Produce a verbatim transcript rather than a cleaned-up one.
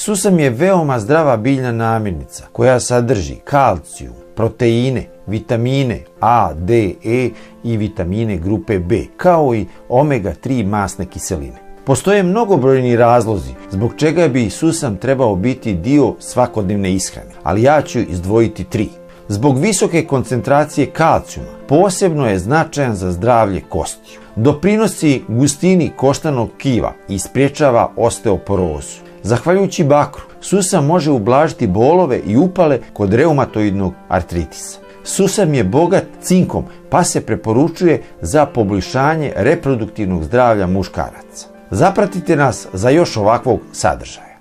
Susam je veoma zdrava biljna namirnica koja sadrži kalcijum, proteine, vitamine A, D, E i vitamine grupe B, kao i omega tri masne kiseline. Postoje mnogobrojni razlozi zbog čega bi susam trebao biti dio svakodnevne ishrane, ali ja ću izdvojiti tri. Zbog visoke koncentracije kalcijuma posebno je značajan za zdravlje kostiju. Doprinosi gustini koštanog tkiva i sprječava osteoporozu. Zahvaljujući bakru, susam može ublažiti bolove i upale kod reumatoidnog artritisa. Susam je bogat cinkom, pa se preporučuje za poboljšanje reproduktivnog zdravlja muškaraca. Zapratite nas za još ovakvog sadržaja.